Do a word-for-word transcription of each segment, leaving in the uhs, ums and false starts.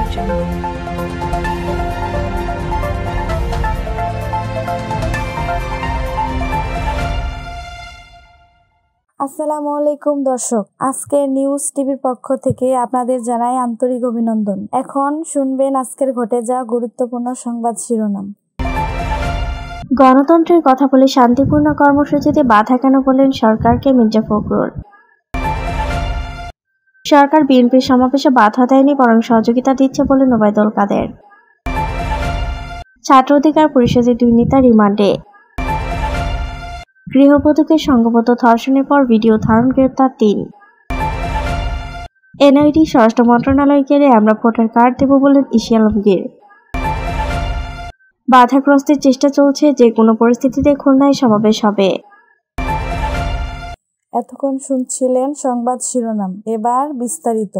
Channel. আসসালামু আলাইকুম দর্শক, আজকে নিউজ টিভির পক্ষ থেকে আপনাদের জানাই আন্তরিক অভিনন্দন। এখন শুনবেন আজকের ঘটে যাওয়া গুরুত্বপূর্ণ সংবাদ শিরোনাম। গণতন্ত্রের কথা বলে শান্তিপূর্ণ কর্মসূচিতে বাধা কেন বললেন সরকারকে মির্জা ফখরুল। সরকার বিএনপির সমাবেশে বাধা দেয়নি, বরং সহযোগিতা দিচ্ছে বলে ওবায়দুল কাদের। ছাত্র অধিকার পরিষদের দুই নেতা রিমান্ডে। গৃহবধূকে সংঘবদ্ধ ধর্ষণের পর ভিডিও ধারণ, গ্রেপ্তার তিন। এনআইডি স্বরাষ্ট্র মন্ত্রণালয় গেলে আমরা ভোটার কার্ড দেব বললেন ইসি আলমগীর। বাধাগ্রস্তের চেষ্টা চলছে, যে কোনো পরিস্থিতিতে খুলনায় সমাবেশ হবে। এতক্ষণ শুনছিলেন সংবাদ শিরোনাম, এবার বিস্তারিত।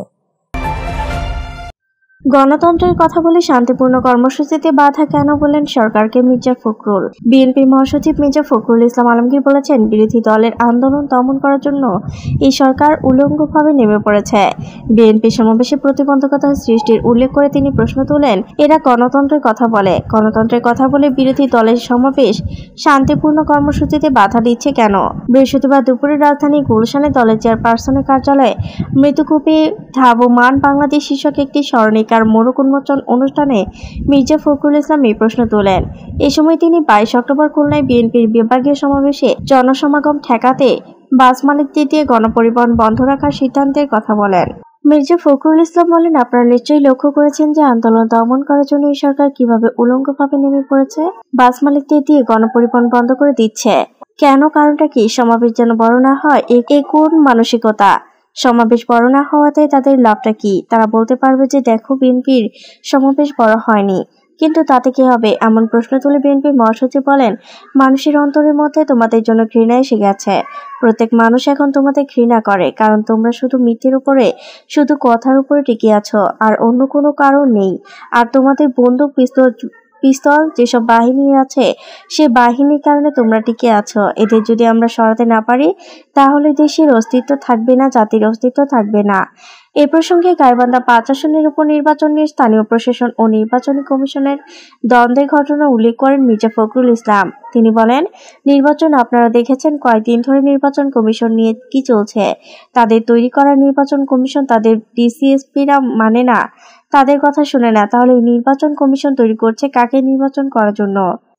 গণতন্ত্রের কথা বলে শান্তিপূর্ণ কর্মসূচিতে বাধা কেন বললেন সরকারকে মির্জা ফখরুল। বিএনপির মহাসচিব মির্জা ফখরুল ইসলাম আলমগীর বলেছেন, বিরোধী দলের আন্দোলন দমন করার জন্য এই সরকার উলঙ্গভাবে নেমে পড়েছে। বিএনপি সমাবেশে প্রতিবন্ধকতা সৃষ্টির উল্লেখ করে তিনি প্রশ্ন তোলেন, এরা গণতন্ত্রের কথা বলে, গণতন্ত্রের কথা বলে বিরোধী দলের সমাবেশ শান্তিপূর্ণ কর্মসূচিতে বাধা দিচ্ছে কেন? বৃহস্পতিবার দুপুরে রাজধানী গুলশানে দলের চেয়ারপারসনের কার্যালয়ে মৃত্যুকূপে ধাবমান বাংলাদেশ শীর্ষক একটি স্মরণিকা মোড়ক উন্মোচন অনুষ্ঠানে মির্জা ফখরুল ইসলাম এই প্রশ্ন তোলেন। এ সময় তিনি বাইশ অক্টোবর খুলনায় বিএনপির বিভাগীয় সমাবেশে জনসমাগম ঠেকাতে বাস মালিকদের দিয়ে গণপরিবহন বন্ধ রাখার সিদ্ধান্তের কথা বলেন। মির্জা ফখরুল ইসলাম বলেন, আপনারা নিশ্চয়ই লক্ষ্য করেছেন যে আন্দোলন দমন করার জন্য এই সরকার কিভাবে উলঙ্গভাবে নেমে পড়েছে, বাস মালিকদের দিয়ে গণপরিবহন বন্ধ করে দিচ্ছে। কেন? কারণটা কি? সমাবেশ যেন বড় না হয়, এ কোন মানসিকতা? সমাবেশ বড় না হওয়াতে তাদের লাভটা কি? তারা বলতে পারবে যে দেখো, বিএনপির সমাবেশ বড় হয়নি, কিন্তু তাতে কি হবে? এমন প্রশ্ন তুলে বিএনপির মহাসচিব বলেন, মানুষের অন্তরের মধ্যে তোমাদের জন্য ঘৃণা এসে গেছে। প্রত্যেক মানুষ এখন তোমাদের ঘৃণা করে, কারণ তোমরা শুধু মিথ্যের উপরে, শুধু কথার উপরে টিকে আছো, আর অন্য কোনো কারণ নেই। আর তোমাদের বন্দুক, পিস্তল পিস্তল যেসব বাহিনী আছে, সে বাহিনীর কারণে তোমরা টিকে আছো। এদের যদি আমরা সরাতে না পারি, তাহলে দেশের অস্তিত্ব থাকবে না, জাতির অস্তিত্ব থাকবে না। এ প্রসঙ্গে গাইবান্ধা পাঁচ আসনের উপনির্বাচন নিয়ে স্থানীয় প্রশাসন ও নির্বাচনী কমিশনের দ্বন্দ্বের ঘটনা উল্লেখ করেন মির্জা ফখরুল ইসলাম। তিনি বলেন, নির্বাচন আপনারা দেখেছেন, কয়েকদিন ধরে নির্বাচন কমিশন নিয়ে কি চলছে। তাদের তৈরি করা নির্বাচন কমিশন তাদের ডিসিএসপিরা মানে না, তাদের কথা শুনে না। তাহলে নির্বাচন কমিশন তৈরি করছে কাকে নির্বাচন করার জন্য?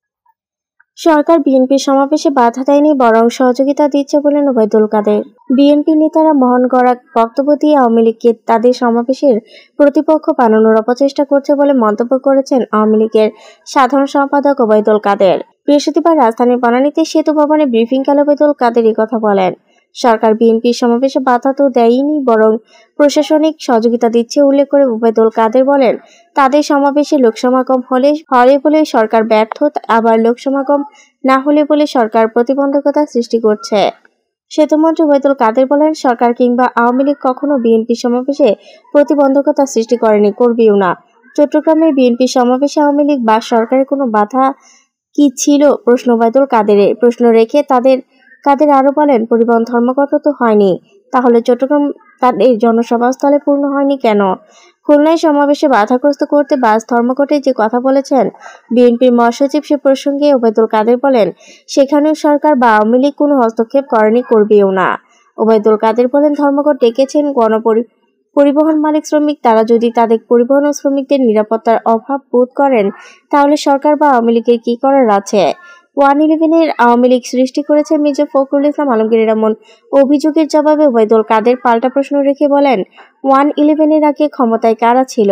সরকার বিএনপির সমাবেশে বাধা দেয়নি, বরং সহযোগিতা দিচ্ছে বলেন ওবায়দুল কাদের। বিএনপি নেতারা মহান গড়া বক্তব্য দিয়ে আওয়ামী লীগকে তাদের সমাবেশের প্রতিপক্ষ বানানোর অপচেষ্টা করছে বলে মন্তব্য করেছেন আওয়ামী লীগের সাধারণ সম্পাদক ওবায়দুল কাদের। বৃহস্পতিবার রাজধানীর বনানীতে সেতু ভবনে ব্রিফিংকালে ওবায়দুল কাদের এই কথা বলেন। সরকার বিএনপির সমাবেশে বাধা তো দেয়নি, বরং প্রশাসনিক সহযোগিতা দিচ্ছে উল্লেখ করে ওবায়দুল কাদের বলেন, তাদের সমাবেশে লোকসমাগম হলে হলে বলে সরকার ব্যর্থ, আবার লোকসমাগম না হলে বলে সরকার প্রতিবন্ধকতা সৃষ্টি করছে। সেতুমন্ত্রী ওবায়দুল কাদের বলেন, সরকার কিংবা আওয়ামী লীগ কখনো বিএনপি সমাবেশে প্রতিবন্ধকতা সৃষ্টি করেনি, করবেও না। চট্টগ্রামের বিএনপি সমাবেশে আওয়ামী লীগ বা সরকারের কোনো বাধা কি ছিল? প্রশ্ন ওবায়দুল কাদেরের। প্রশ্ন রেখে তাদের কাদের আরো বলেন, পরিবহন ধর্মঘট তো হয়নি, তাহলে চট্টগ্রাম তাদের জনসভাস্থলে পূর্ণ হয়নি কেন? খুলনায় সমাবেশে বাধাগ্রস্ত করতে বাস ধর্মঘটে যে কথা বলেছেন বিএনপির মহাসচিব, সে প্রসঙ্গে ওবায়দুল কাদের বলেন, সেখানেও সরকার বা আওয়ামী লীগ কোনো হস্তক্ষেপ করেনি, করবেও না। ওবায়দুল কাদের বলেন, ধর্মঘট ডেকেছেন গণপরি পরিবহন মালিক শ্রমিক, তারা যদি তাদের পরিবহন ও শ্রমিকদের নিরাপত্তার অভাব বোধ করেন, তাহলে সরকার বা আওয়ামী লীগের কি করার আছে? ওয়ান ইলেভেনের আওয়ামী লীগ সৃষ্টি করেছে মির্জা ফখরুল ইসলাম আলমগীরের এমন অভিযোগের জবাবে ওবায়দুল কাদের পাল্টা প্রশ্ন রেখে বলেন, ওয়ান ইলেভেনের আগে ক্ষমতায় কারা ছিল?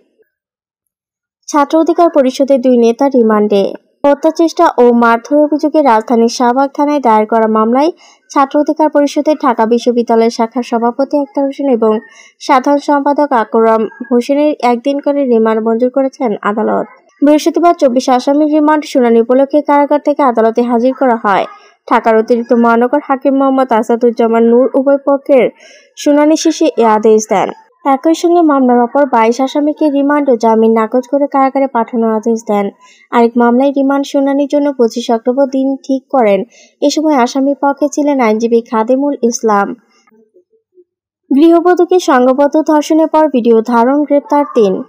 ছাত্র অধিকার পরিষদের দুই নেতা রিমান্ডে। হত্যাচেষ্টা ও মারধর অভিযোগে রাজধানীর শাহবাগ থানায় দায়ের করা মামলায় ছাত্র অধিকার পরিষদের ঢাকা বিশ্ববিদ্যালয় শাখার সভাপতি আক্তার হোসেন এবং সাধারণ সম্পাদক আকরাম হোসেনের একদিন করে রিমান্ড মঞ্জুর করেছেন আদালত। বৃহস্পতিবার চব্বিশ আসামির রিমান্ড শুনানি উপলক্ষে কারাগার থেকে আদালতে হাজির করা হয়। ঢাকার অতিরিক্ত মহানগর হাকিম মোহাম্মদ আসাদুজ্জামান নূর উভয় পক্ষের শুনানি শেষে এ আদেশ দেন। একই সঙ্গে মামলার অপর বাইশ আসামিকে রিমান্ড ও জামিন নাকচ করে কারাগারে পাঠানোর আদেশ দেন। আরেক মামলায় রিমান্ড শুনানির জন্য পঁচিশ অক্টোবর দিন ঠিক করেন। এ সময় আসামির পক্ষে ছিলেন আইনজীবী খাদেমুল ইসলাম। গৃহবধূকে সংঘবদ্ধ ধর্ষণের পর ভিডিও ধারণ, গ্রেপ্তার তিন।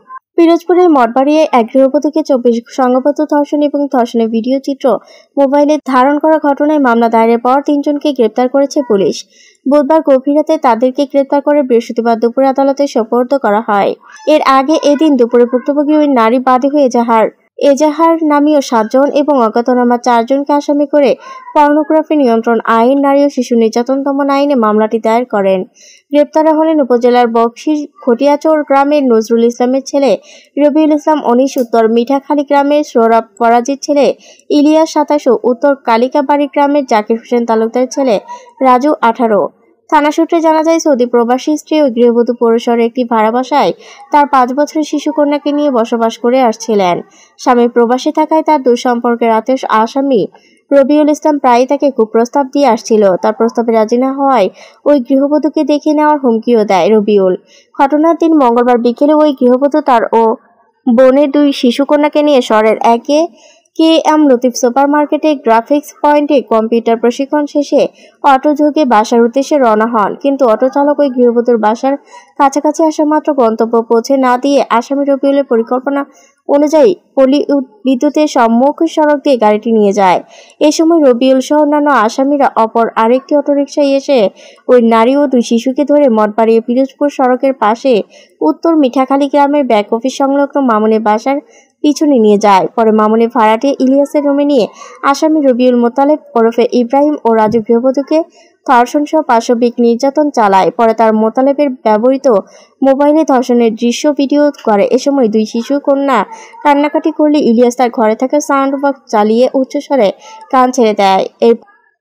পিরোজপুরের মঠবাড়িয়ায় এক গৃহবধূকে চব্বিশ সংঘবদ্ধ ধর্ষণ এবং ধর্ষণের ভিডিও চিত্র মোবাইলে ধারণ করা ঘটনায় মামলা দায়েরের পর তিনজনকে গ্রেপ্তার করেছে পুলিশ। বুধবার গভীর রাতে তাদেরকে গ্রেপ্তার করে বৃহস্পতিবার দুপুরে আদালতে সোপর্দ করা হয়। এর আগে এদিন দুপুরে ভুক্তভোগী ওই নারী বাদী হয়ে এজাহার এজাহার নামীয় সাতজন এবং অজ্ঞাতনামা চারজনকে আসামি করে পর্নোগ্রাফি নিয়ন্ত্রণ আইন, নারী ও শিশু নির্যাতন দমন আইনে মামলাটি দায়ের করেন। গ্রেপ্তারা হলেন উপজেলার বকশির খটিয়াচর গ্রামের নজরুল ইসলামের ছেলে রবিউল ইসলাম উনিশ, উত্তর মিঠাখালী গ্রামের সৌরভ ফরাজির ছেলে ইলিয়াস সাতাশ ও উত্তর কালিকাবাড়ি গ্রামের জাকির হোসেন তালুকদারের ছেলে রাজু আঠারো। থানা সূত্রে জানা যায়, সৌদি প্রবাসী স্ত্রী ওই গৃহবধূ পৌরশহরে একটি ভাড়া বাসায় তার পাঁচ বছরের শিশু কন্যাকে নিয়ে বসবাস করে আসছিলেন। স্বামী প্রবাসী থাকায় তার দুঃসম্পর্কের রাতে আসামি রবিউল ইসলাম প্রায়ই তাকে কুপ্রস্তাব দিয়ে আসছিল। তার প্রস্তাবে রাজি না হওয়ায় ওই গৃহবধূকে দেখে নেওয়ার হুমকিও দেয় রবিউল। ঘটনার দিন মঙ্গলবার বিকেলে ওই গৃহবধূ তার ও বোনের দুই শিশু কন্যাকে নিয়ে শহরের একে কে এম লতিফ সুপার মার্কেটে গ্রাফিক্স পয়েন্টে কম্পিউটার প্রশিক্ষণ শেষে অটো ঝুঁকে বাসার উদ্দেশ্যে রওনা হন। কিন্তু অটো চালক ওই গৃহবধূর বাসার কাছাকাছি আসা মাত্র গন্তব্য পৌঁছে না দিয়ে আসামি রবিউলের পরিকল্পনা অনুযায়ী পলি বিদ্যুতের সম্মুখ সড়ক দিয়ে গাড়িটি নিয়ে যায়। এ সময় রবিউল সহ অন্যান্য আসামিরা অপর আরেকটি অটোরিকশায় এসে ওই নারী ও দুই শিশুকে ধরে মঠবাড়িয়া পিরোজপুর সড়কের পাশে উত্তর মিঠাখালী গ্রামের ব্যাক অফিস সংলগ্ন মামুনের বাসার পিছনে নিয়ে যায়। পরে মামুনের ভাড়াটে ইলিয়াসের রুমে নিয়ে আসামি রবিউল মোতালেব ওরফে ইব্রাহিম ও রাজু গৃহবধূকে ধর্ষণ সহ পাশবিক নির্যাতন চালায়। পরে তার মোতালেবের ব্যবহৃত মোবাইলে ধর্ষণের দৃশ্য ভিডিও করে। এ সময় দুই শিশু কন্যা কান্নাকাটি করলে ইলিয়াস তার ঘরে থাকা সাউন্ড বক্স চালিয়ে উচ্চস্বরে গান ছেড়ে দেয়। এই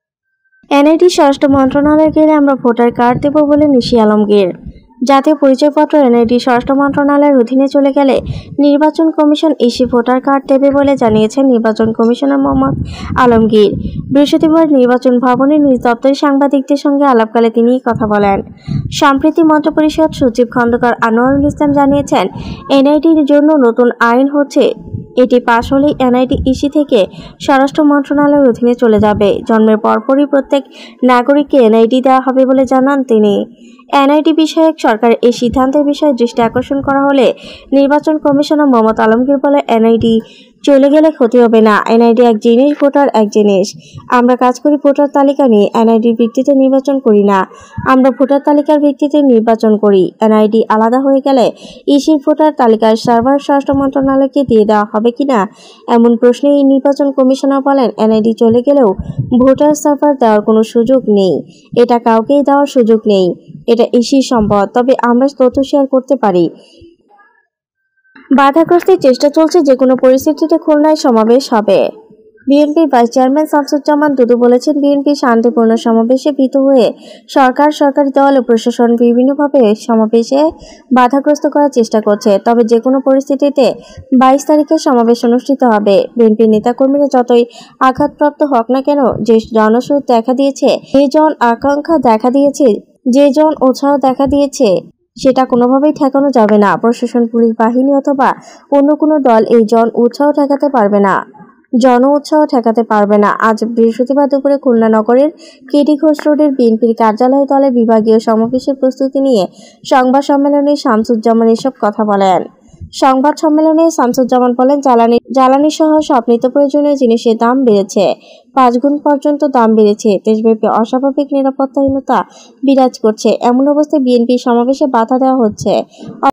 এনআইডি স্বরাষ্ট্র মন্ত্রণালয়ে গেলে আমরা ভোটার কার্ড দেব বলে নিশি আলমগীর। জাতীয় পরিচয়পত্র এনআইডি স্বরাষ্ট্র মন্ত্রণালয়ের অধীনে চলে গেলে নির্বাচন কমিশন ইসি ভোটার কার্ড দেবে বলে জানিয়েছেন নির্বাচন কমিশনার মোহাম্মদ আলমগীর। বৃহস্পতিবার নির্বাচন ভবনে নিজ দপ্তরে সাংবাদিকদের সঙ্গে আলাপকালে তিনি কথা বলেন। সম্প্রতি মন্ত্রিপরিষদ সচিব খন্দকার আনোয়ারুল ইসলাম জানিয়েছেন, এনআইডির জন্য নতুন আইন হচ্ছে। এটি পাশ হলেই এনআইডি ইসি থেকে স্বরাষ্ট্র মন্ত্রণালয়ের অধীনে চলে যাবে। জন্মের পরপরই প্রত্যেক নাগরিককে এনআইডি দেওয়া হবে বলে জানান তিনি। এনআইডি বিষয়ক সরকারের এই সিদ্ধান্তের বিষয়ে দৃষ্টি আকর্ষণ করা হলে নির্বাচন কমিশনার মোহাম্মদ আলমগীর বলে, এনআইডি চলে গেলে ক্ষতি হবে না। এনআইডি এক জিনিস, ভোটার এক জিনিস। আমরা কাজ করি ভোটার তালিকা নিয়ে, এনআইডির ভিত্তিতে নির্বাচন করি না। আমরা ভোটার তালিকার ভিত্তিতে নির্বাচন করি। এনআইডি আলাদা হয়ে গেলে ইসির ভোটার তালিকার সার্ভার স্বরাষ্ট্র মন্ত্রণালয়কে দিয়ে দেওয়া হবে কিনা এমন প্রশ্নে এই নির্বাচন কমিশনার বলেন, এনআইডি চলে গেলেও ভোটার সার্ভার দেওয়ার কোনো সুযোগ নেই। এটা কাউকেই দেওয়ার সুযোগ নেই। এটা ইসির সম্পদ। তবে আমরা তথ্য শেয়ার করতে পারি। বাধাগ্রস্তের চেষ্টা চলছে, যে কোনো পরিস্থিতিতে খুলনায় সমাবেশ হবে। বিএনপির ভাইস চেয়ারম্যান শামসুজ্জামান দুদু বলেছেন, বিএনপি শান্তিপূর্ণ সমাবেশে ভীত হয়ে সরকার, সরকারি দল ও প্রশাসন বিভিন্নভাবে সমাবেশে বাধাগ্রস্ত করার চেষ্টা করছে। তবে যে কোনো পরিস্থিতিতে বাইশ তারিখে সমাবেশ অনুষ্ঠিত হবে। বিএনপির নেতাকর্মীরা যতই আঘাতপ্রাপ্ত হোক না কেন, যে জনস্রোত দেখা দিয়েছে, যে জন আকাঙ্ক্ষা দেখা দিয়েছে, যে জন উৎসাহ দেখা দিয়েছে, সেটা কোনোভাবেই ঠেকানো যাবে না। প্রশাসন, পুলিশ বাহিনী অথবা অন্য কোনো দল এই জন উৎসাহ ঠেকাতে পারবে না জন উৎসাহ ঠেকাতে পারবে না। আজ বৃহস্পতিবার দুপুরে খুলনা নগরের কেটি ঘোষ রোডের বিএনপির কার্যালয় দলের বিভাগীয় সমাবেশের প্রস্তুতি নিয়ে সংবাদ সম্মেলনে শামসুজ্জামান এসব কথা বলেন। সংবাদ সম্মেলনে শামসুজ্জামান বলেন, জ্বালানি জ্বালানি সহ সব নিত্য প্রয়োজনীয় জিনিসের দাম বেড়েছে, পাঁচ গুণ পর্যন্ত দাম বেড়েছে। দেশব্যাপী অস্বাভাবিক নিরাপত্তাহীনতা বিরাজ করছে। এমন অবস্থায় বিএনপি সমাবেশে বাধা দেওয়া হচ্ছে।